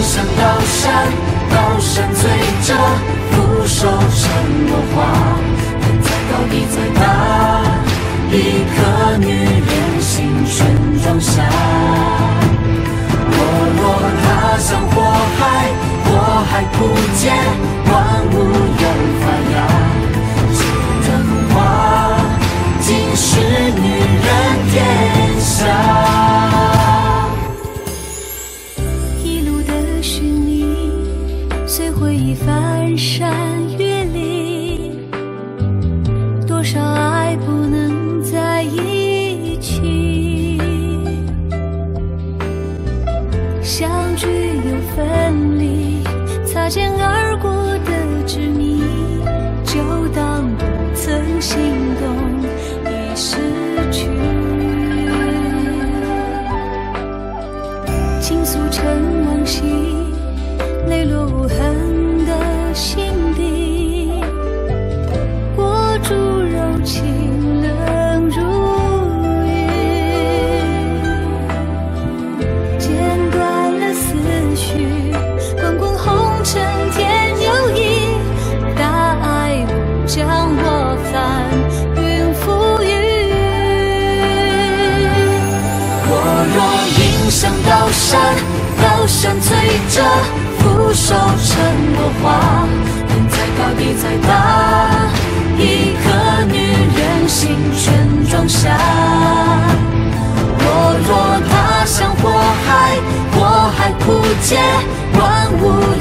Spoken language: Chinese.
向高山，高山醉着俯首沉落花。天再高地再大，一颗女人心全装下。我若踏向火海，火海枯竭，万物又发芽。这人花，竟是女人天下。 随回忆翻山越岭，多少爱不能在一起，相聚又分离，擦肩而过的执迷，就当不曾心动已失去，倾诉成往昔，泪落无痕的心底，裹住柔情冷如雨，剪断了思绪，滚滚红尘天有意，大爱无将我翻云覆雨。 我若迎向高山，高山醉着俯首沉落花。天再高地再大，一颗女人心全装下。我若踏向火海，火海枯竭，万物